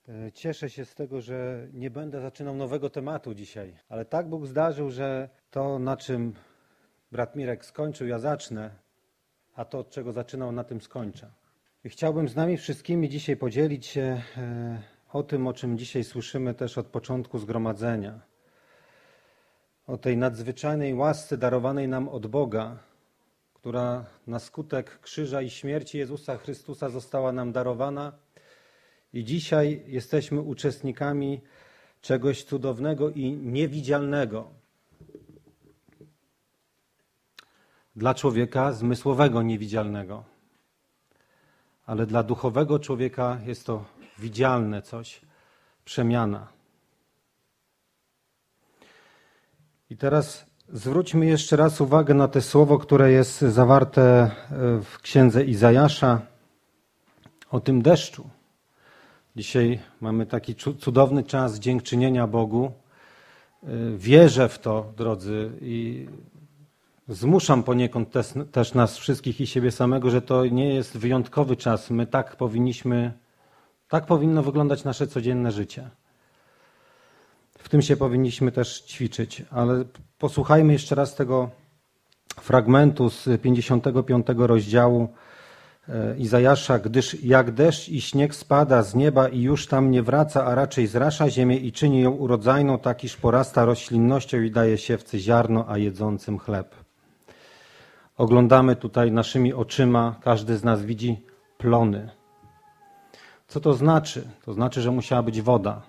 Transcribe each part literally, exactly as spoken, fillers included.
Cieszę się z tego, że nie będę zaczynał nowego tematu dzisiaj, ale tak Bóg zdarzył, że to, na czym brat Mirek skończył, ja zacznę, a to, od czego zaczynał, na tym skończę. I chciałbym z nami wszystkimi dzisiaj podzielić się o tym, o czym dzisiaj słyszymy też od początku zgromadzenia. O tej nadzwyczajnej łasce darowanej nam od Boga, która na skutek krzyża i śmierci Jezusa Chrystusa została nam darowana. I dzisiaj jesteśmy uczestnikami czegoś cudownego i niewidzialnego. Dla człowieka zmysłowego niewidzialnego. Ale dla duchowego człowieka jest to widzialne coś, przemiana. I teraz zwróćmy jeszcze raz uwagę na to słowo, które jest zawarte w księdze Izajasza o tym deszczu. Dzisiaj mamy taki cudowny czas dziękczynienia Bogu. Wierzę w to, drodzy, i zmuszam poniekąd też, też nas wszystkich i siebie samego, że to nie jest wyjątkowy czas. My tak powinniśmy, tak powinno wyglądać nasze codzienne życie. W tym się powinniśmy też ćwiczyć. Ale posłuchajmy jeszcze raz tego fragmentu z pięćdziesiątego piątego rozdziału Izajasza, gdyż jak deszcz i śnieg spada z nieba i już tam nie wraca, a raczej zrasza ziemię i czyni ją urodzajną, tak iż porasta roślinnością i daje siewcy ziarno, a jedzącym chleb. Oglądamy tutaj naszymi oczyma, każdy z nas widzi plony. Co to znaczy? To znaczy, że musiała być woda.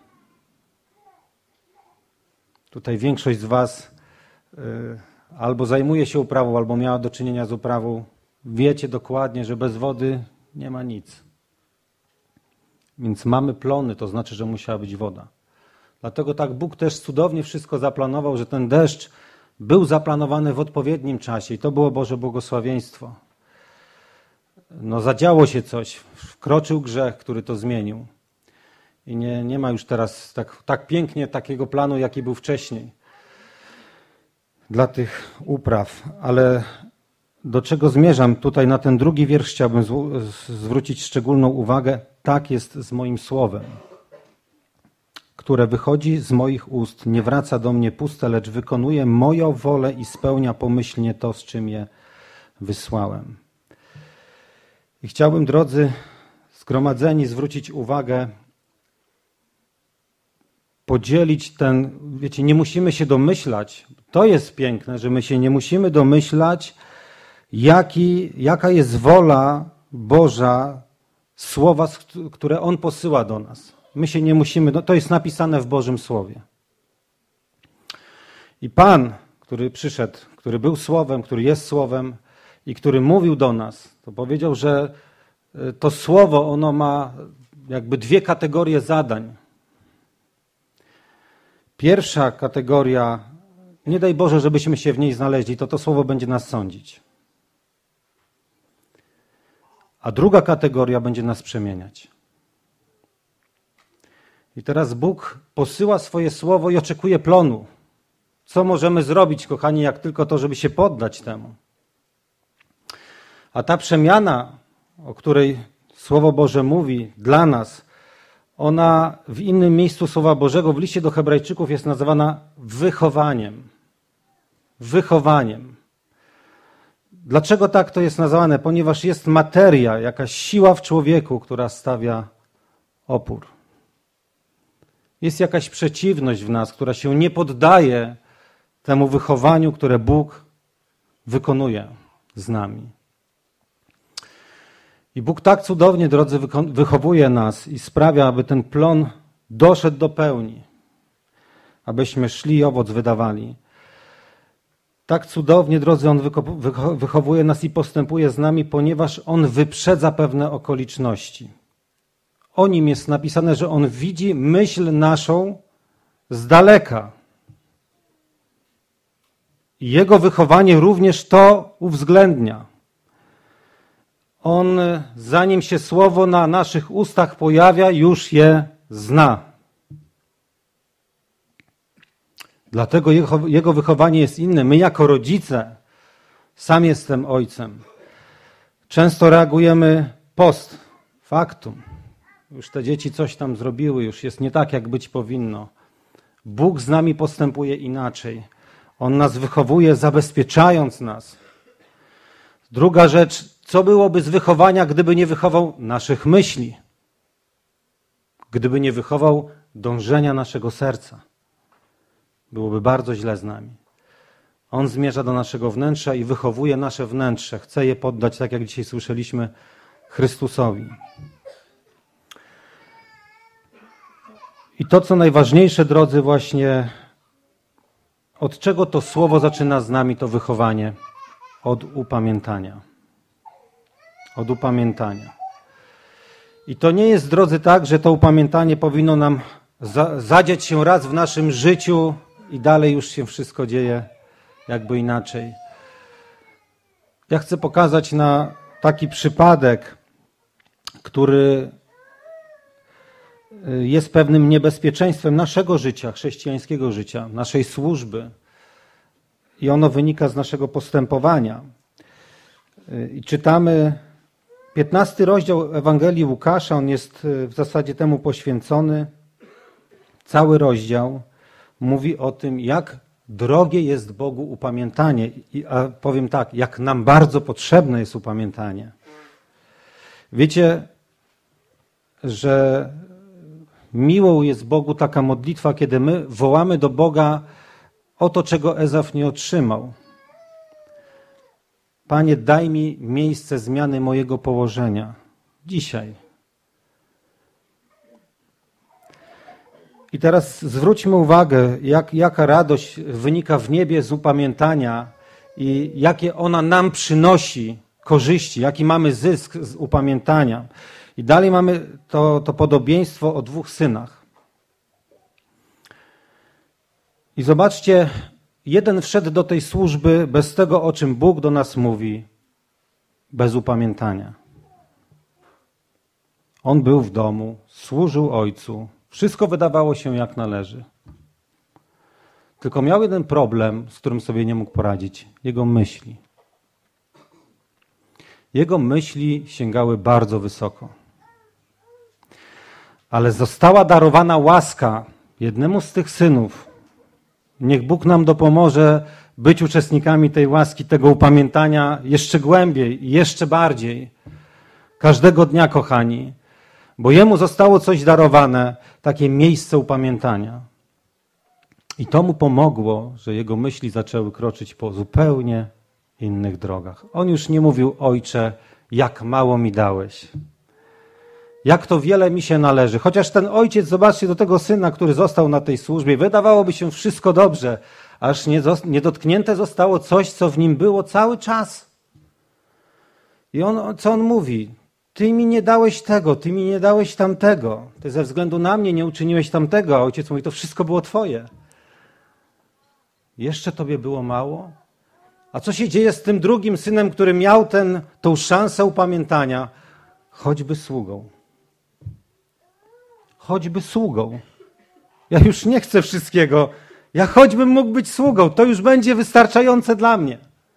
Tutaj większość z was y, albo zajmuje się uprawą, albo miała do czynienia z uprawą. Wiecie dokładnie, że bez wody nie ma nic. Więc mamy plony, to znaczy, że musiała być woda. Dlatego tak Bóg też cudownie wszystko zaplanował, że ten deszcz był zaplanowany w odpowiednim czasie i to było Boże błogosławieństwo. No zadziało się coś, wkroczył grzech, który to zmienił. I nie, nie ma już teraz tak, tak pięknie takiego planu, jaki był wcześniej dla tych upraw, ale do czego zmierzam? Tutaj na ten drugi wiersz chciałbym zwrócić szczególną uwagę. Tak jest z moim słowem, które wychodzi z moich ust, nie wraca do mnie puste, lecz wykonuje moją wolę i spełnia pomyślnie to, z czym je wysłałem. I chciałbym, drodzy zgromadzeni, zwrócić uwagę, podzielić ten, wiecie, nie musimy się domyślać, to jest piękne, że my się nie musimy domyślać, Jaki, jaka jest wola Boża, słowa, które On posyła do nas. My się nie musimy, no to jest napisane w Bożym Słowie. I Pan, który przyszedł, który był Słowem, który jest Słowem i który mówił do nas, to powiedział, że to Słowo, ono ma jakby dwie kategorie zadań. Pierwsza kategoria, nie daj Boże, żebyśmy się w niej znaleźli, to to Słowo będzie nas sądzić. A druga kategoria będzie nas przemieniać. I teraz Bóg posyła swoje słowo i oczekuje plonu. Co możemy zrobić, kochani, jak tylko to, żeby się poddać temu? A ta przemiana, o której Słowo Boże mówi dla nas, ona w innym miejscu Słowa Bożego, w liście do Hebrajczyków, jest nazywana wychowaniem. Wychowaniem. Dlaczego tak to jest nazwane? Ponieważ jest materia, jakaś siła w człowieku, która stawia opór. Jest jakaś przeciwność w nas, która się nie poddaje temu wychowaniu, które Bóg wykonuje z nami. I Bóg tak cudownie, drodzy, wychowuje nas i sprawia, aby ten plon doszedł do pełni, abyśmy szli i owoc wydawali. Tak cudownie, drodzy, On wychowuje nas i postępuje z nami, ponieważ On wyprzedza pewne okoliczności. O Nim jest napisane, że On widzi myśl naszą z daleka. I Jego wychowanie również to uwzględnia. On, zanim się słowo na naszych ustach pojawia, już je zna. Dlatego jego, jego wychowanie jest inne. My jako rodzice, sam jestem ojcem, często reagujemy post factum. już te dzieci coś tam zrobiły, już jest nie tak, jak być powinno. Bóg z nami postępuje inaczej. On nas wychowuje, zabezpieczając nas. Druga rzecz, co byłoby z wychowania, gdyby nie wychował naszych myśli? Gdyby nie wychował dążenia naszego serca? Byłoby bardzo źle z nami. On zmierza do naszego wnętrza i wychowuje nasze wnętrze. Chce je poddać, tak jak dzisiaj słyszeliśmy, Chrystusowi. I to, co najważniejsze, drodzy, właśnie od czego to słowo zaczyna z nami, to wychowanie? Od upamiętania. Od upamiętania. I to nie jest, drodzy, tak, że to upamiętanie powinno nam za, zadziać się raz w naszym życiu i dalej już się wszystko dzieje jakby inaczej. Ja chcę pokazać na taki przypadek, który jest pewnym niebezpieczeństwem naszego życia, chrześcijańskiego życia, naszej służby. I ono wynika z naszego postępowania. I czytamy piętnasty rozdział Ewangelii Łukasza, on jest w zasadzie temu poświęcony. Cały rozdział mówi o tym, jak drogie jest Bogu upamiętanie. I, a powiem tak, jak nam bardzo potrzebne jest upamiętanie. Wiecie, że miłą jest Bogu taka modlitwa, kiedy my wołamy do Boga o to, czego Ezaf nie otrzymał. Panie, daj mi miejsce zmiany mojego położenia. Dzisiaj. I teraz zwróćmy uwagę, jak, jaka radość wynika w niebie z upamiętania i jakie ona nam przynosi korzyści, jaki mamy zysk z upamiętania. I dalej mamy to, to podobieństwo o dwóch synach. I zobaczcie, jeden wszedł do tej służby bez tego, o czym Bóg do nas mówi, bez upamiętania. On był w domu, służył Ojcu, wszystko wydawało się jak należy. Tylko miał jeden problem, z którym sobie nie mógł poradzić. Jego myśli. Jego myśli sięgały bardzo wysoko. Ale została darowana łaska jednemu z tych synów. Niech Bóg nam dopomoże być uczestnikami tej łaski, tego upamiętania jeszcze głębiej i jeszcze bardziej. Każdego dnia, kochani. Bo jemu zostało coś darowane, takie miejsce upamiętania. I to mu pomogło, że jego myśli zaczęły kroczyć po zupełnie innych drogach. On już nie mówił: Ojcze, jak mało mi dałeś. Jak to wiele mi się należy. Chociaż ten ojciec, zobaczcie, do tego syna, który został na tej służbie, wydawałoby się wszystko dobrze, aż niedotknięte zostało coś, co w nim było cały czas. I on, co on mówi? Ty mi nie dałeś tego, ty mi nie dałeś tamtego. Ty ze względu na mnie nie uczyniłeś tamtego. A ojciec mówi: to wszystko było twoje. Jeszcze tobie było mało? A co się dzieje z tym drugim synem, który miał ten, tą szansę upamiętania? Choćby sługą. Choćby sługą. Ja już nie chcę wszystkiego. Ja choćbym mógł być sługą. To już będzie wystarczające dla mnie.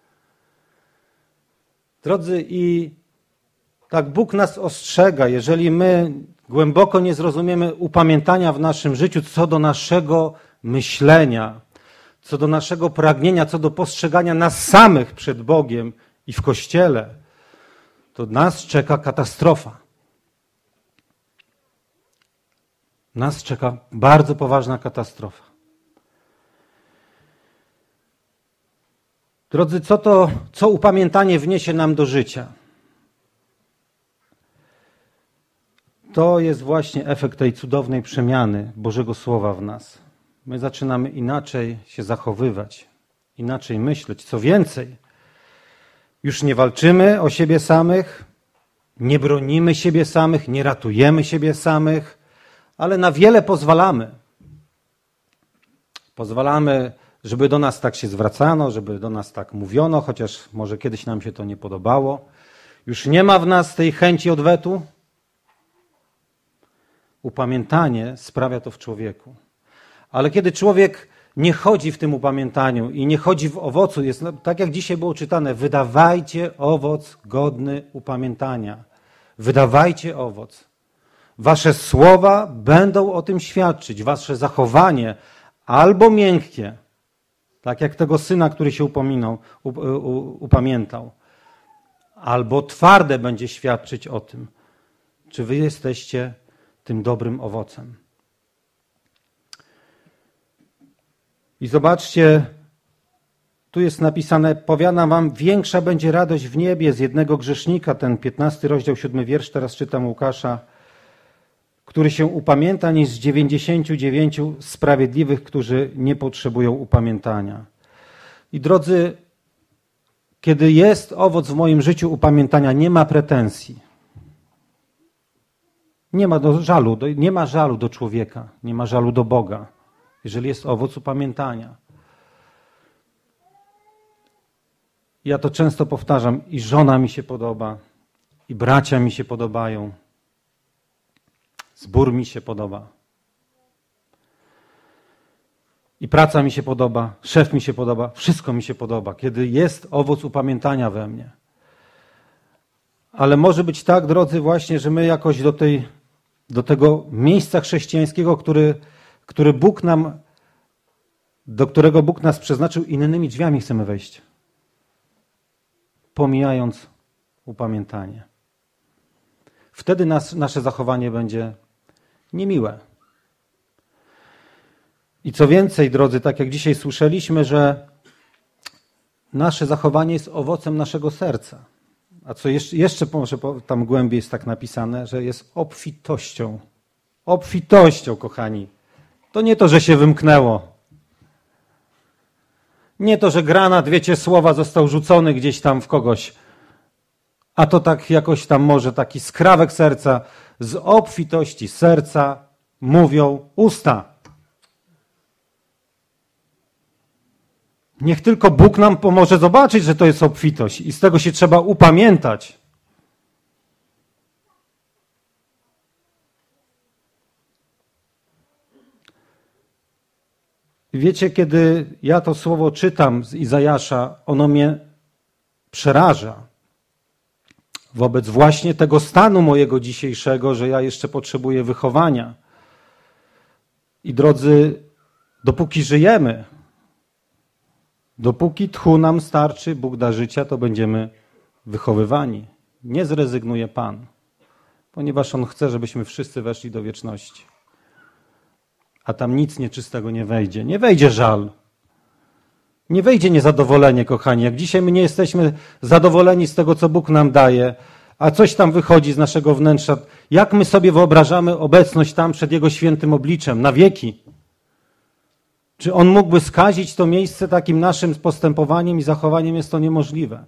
Drodzy, i tak Bóg nas ostrzega, jeżeli my głęboko nie zrozumiemy upamiętania w naszym życiu co do naszego myślenia, co do naszego pragnienia, co do postrzegania nas samych przed Bogiem i w Kościele, to nas czeka katastrofa. Nas czeka bardzo poważna katastrofa. Drodzy, co to, co upamiętanie wniesie nam do życia? To jest właśnie efekt tej cudownej przemiany Bożego Słowa w nas. My zaczynamy inaczej się zachowywać, inaczej myśleć. Co więcej, już nie walczymy o siebie samych, nie bronimy siebie samych, nie ratujemy siebie samych, ale na wiele pozwalamy. Pozwalamy, żeby do nas tak się zwracano, żeby do nas tak mówiono, chociaż może kiedyś nam się to nie podobało. Już nie ma w nas tej chęci odwetu. Upamiętanie sprawia to w człowieku. Ale kiedy człowiek nie chodzi w tym upamiętaniu i nie chodzi w owocu, jest tak jak dzisiaj było czytane: wydawajcie owoc godny upamiętania. Wydawajcie owoc. Wasze słowa będą o tym świadczyć. Wasze zachowanie albo miękkie, tak jak tego syna, który się upominał, upamiętał, albo twarde będzie świadczyć o tym, czy wy jesteście tym dobrym owocem. I zobaczcie, tu jest napisane, powiadam wam, większa będzie radość w niebie z jednego grzesznika, ten piętnasty rozdział, siódmy wiersz, teraz czytam Łukasza, który się upamięta, niż z dziewięćdziesięciu dziewięciu sprawiedliwych, którzy nie potrzebują upamiętania. I drodzy, kiedy jest owoc w moim życiu upamiętania, nie ma pretensji. Nie ma do żalu, do, nie ma żalu do człowieka, nie ma żalu do Boga, jeżeli jest owoc upamiętania. Ja to często powtarzam, i żona mi się podoba, i bracia mi się podobają, zbór mi się podoba, i praca mi się podoba, szef mi się podoba, wszystko mi się podoba, kiedy jest owoc upamiętania we mnie. Ale może być tak, drodzy, właśnie, że my jakoś do, tej, do tego miejsca chrześcijańskiego, który, który Bóg nam, do którego Bóg nas przeznaczył, innymi drzwiami chcemy wejść, pomijając upamiętanie. Wtedy nas, nasze zachowanie będzie niemiłe. I co więcej, drodzy, tak jak dzisiaj słyszeliśmy, że nasze zachowanie jest owocem naszego serca. A co jeszcze, jeszcze może tam głębiej jest tak napisane, że jest obfitością. Obfitością, kochani. To nie to, że się wymknęło. Nie to, że granat, wiecie, słowa został rzucony gdzieś tam w kogoś. A to tak jakoś tam może taki skrawek serca. Z obfitości serca mówią usta. Niech tylko Bóg nam pomoże zobaczyć, że to jest obfitość i z tego się trzeba upamiętać. I wiecie, kiedy ja to słowo czytam z Izajasza, ono mnie przeraża wobec właśnie tego stanu mojego dzisiejszego, że ja jeszcze potrzebuję wychowania. I drodzy, dopóki żyjemy, dopóki tchu nam starczy, Bóg da życia, to będziemy wychowywani. Nie zrezygnuje Pan, ponieważ On chce, żebyśmy wszyscy weszli do wieczności. A tam nic nieczystego nie wejdzie. Nie wejdzie żal. Nie wejdzie niezadowolenie, kochani. Jak dzisiaj my nie jesteśmy zadowoleni z tego, co Bóg nam daje, a coś tam wychodzi z naszego wnętrza, jak my sobie wyobrażamy obecność tam przed Jego świętym obliczem na wieki? Czy On mógłby skazić to miejsce takim naszym postępowaniem i zachowaniem? Jest to niemożliwe.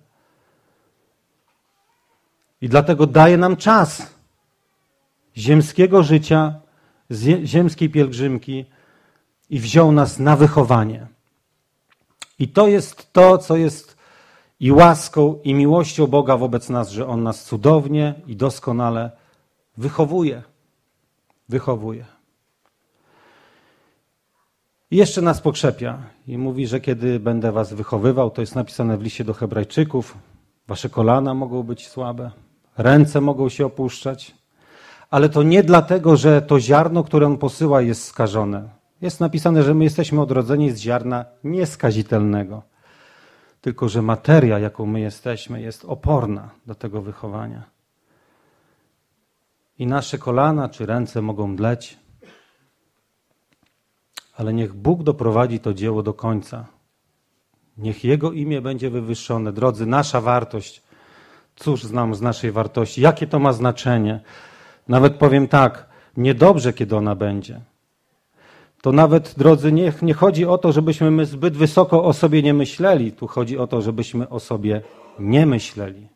I dlatego daje nam czas ziemskiego życia, ziemskiej pielgrzymki i wziął nas na wychowanie. I to jest to, co jest i łaską, i miłością Boga wobec nas, że On nas cudownie i doskonale wychowuje. Wychowuje. I jeszcze nas pokrzepia i mówi, że kiedy będę was wychowywał, to jest napisane w liście do Hebrajczyków, wasze kolana mogą być słabe, ręce mogą się opuszczać, ale to nie dlatego, że to ziarno, które On posyła, jest skażone. Jest napisane, że my jesteśmy odrodzeni z ziarna nieskazitelnego, tylko że materia, jaką my jesteśmy, jest oporna do tego wychowania. I nasze kolana czy ręce mogą mdleć, ale niech Bóg doprowadzi to dzieło do końca. Niech Jego imię będzie wywyższone. Drodzy, nasza wartość, cóż znam z naszej wartości, jakie to ma znaczenie. Nawet powiem tak, niedobrze, kiedy ona będzie. To nawet, drodzy, nie, nie chodzi o to, żebyśmy my zbyt wysoko o sobie nie myśleli. Tu chodzi o to, żebyśmy o sobie nie myśleli.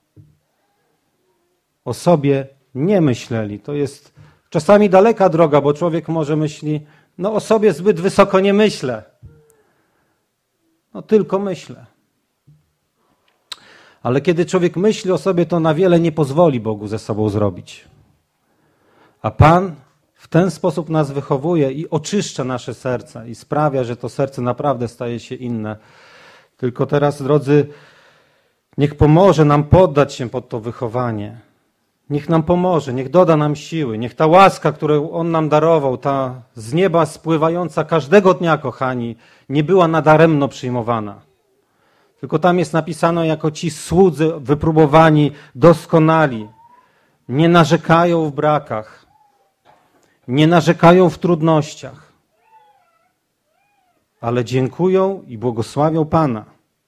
O sobie nie myśleli. To jest czasami daleka droga, bo człowiek może myśli, no o sobie zbyt wysoko nie myślę. No tylko myślę. Ale kiedy człowiek myśli o sobie, to na wiele nie pozwoli Bogu ze sobą zrobić. A Pan w ten sposób nas wychowuje i oczyszcza nasze serca i sprawia, że to serce naprawdę staje się inne. Tylko teraz, drodzy, niech pomoże nam poddać się pod to wychowanie. Niech nam pomoże, niech doda nam siły, niech ta łaska, którą On nam darował, ta z nieba spływająca każdego dnia, kochani, nie była nadaremno przyjmowana. Tylko tam jest napisano jako ci słudzy wypróbowani, doskonali. Nie narzekają w brakach, nie narzekają w trudnościach, ale dziękują i błogosławią Pana.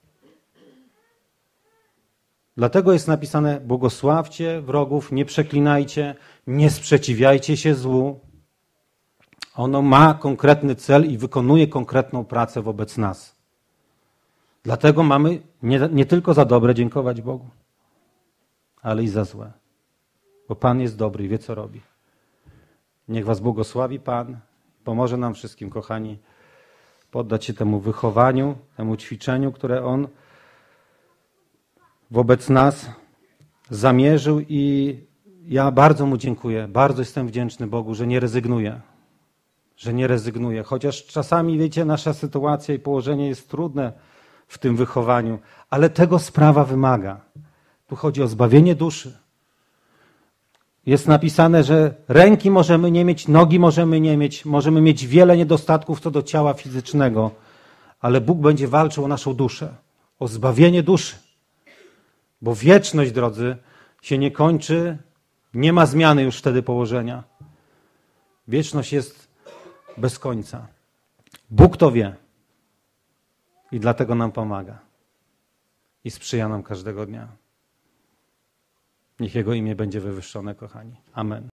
Dlatego jest napisane: błogosławcie wrogów, nie przeklinajcie, nie sprzeciwiajcie się złu. Ono ma konkretny cel i wykonuje konkretną pracę wobec nas. Dlatego mamy nie, nie tylko za dobre dziękować Bogu, ale i za złe. Bo Pan jest dobry i wie, co robi. Niech was błogosławi Pan, pomoże nam wszystkim, kochani, poddać się temu wychowaniu, temu ćwiczeniu, które On wobec nas zamierzył, i ja bardzo Mu dziękuję, bardzo jestem wdzięczny Bogu, że nie rezygnuje, że nie rezygnuje. Chociaż czasami, wiecie, nasza sytuacja i położenie jest trudne w tym wychowaniu, ale tego sprawa wymaga. Tu chodzi o zbawienie duszy. Jest napisane, że ręki możemy nie mieć, nogi możemy nie mieć, możemy mieć wiele niedostatków co do ciała fizycznego, ale Bóg będzie walczył o naszą duszę, o zbawienie duszy. Bo wieczność, drodzy, się nie kończy, nie ma zmiany już wtedy położenia. Wieczność jest bez końca. Bóg to wie i dlatego nam pomaga i sprzyja nam każdego dnia. Niech Jego imię będzie wywyższone, kochani. Amen.